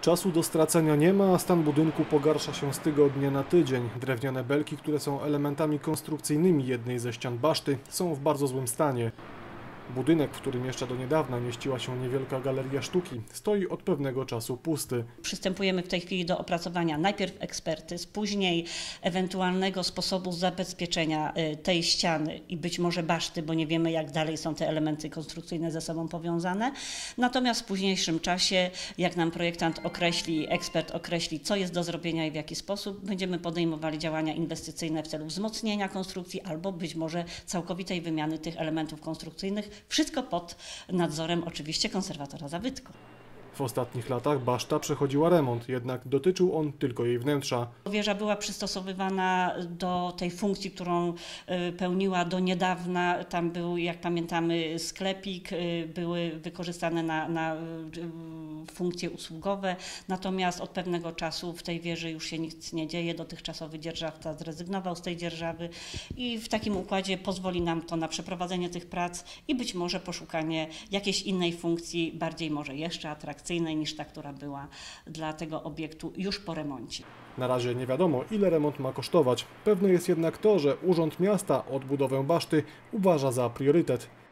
Czasu do stracenia nie ma, a stan budynku pogarsza się z tygodnia na tydzień. Drewniane belki, które są elementami konstrukcyjnymi jednej ze ścian baszty, są w bardzo złym stanie. Budynek, w którym jeszcze do niedawna mieściła się niewielka galeria sztuki, stoi od pewnego czasu pusty. Przystępujemy w tej chwili do opracowania najpierw ekspertyz, później ewentualnego sposobu zabezpieczenia tej ściany i być może baszty, bo nie wiemy, jak dalej są te elementy konstrukcyjne ze sobą powiązane. Natomiast w późniejszym czasie, jak nam projektant określi, ekspert określi, co jest do zrobienia i w jaki sposób, będziemy podejmowali działania inwestycyjne w celu wzmocnienia konstrukcji albo być może całkowitej wymiany tych elementów konstrukcyjnych. Wszystko pod nadzorem oczywiście konserwatora zabytku. W ostatnich latach baszta przechodziła remont, jednak dotyczył on tylko jej wnętrza. Wieża była przystosowywana do tej funkcji, którą pełniła do niedawna. Tam był, jak pamiętamy, sklepik, były wykorzystane na funkcje usługowe. Natomiast od pewnego czasu w tej wieży już się nic nie dzieje. Dotychczasowy dzierżawca zrezygnował z tej dzierżawy i w takim układzie pozwoli nam to na przeprowadzenie tych prac i być może poszukanie jakiejś innej funkcji, bardziej może jeszcze atrakcyjnej niż ta, która była dla tego obiektu już po remoncie. Na razie nie wiadomo, ile remont ma kosztować. Pewne jest jednak to, że Urząd Miasta odbudowę baszty uważa za priorytet.